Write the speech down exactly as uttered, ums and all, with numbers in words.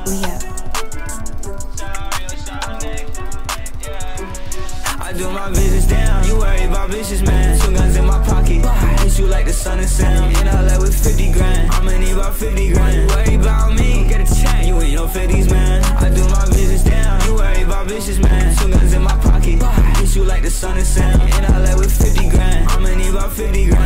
Yeah. I do my business down, you worry about bitches, man. Two guns in my pocket, hit you like the sun and sound. In L A with fifty grand, I'ma need about fifty grand. You worry about me, get a check, you ain't no fifties, man. I do my business down, you worry about bitches, man. Two guns in my pocket, hit you like the sun and sound. In L A with fifty grand, I'ma need about fifty grand.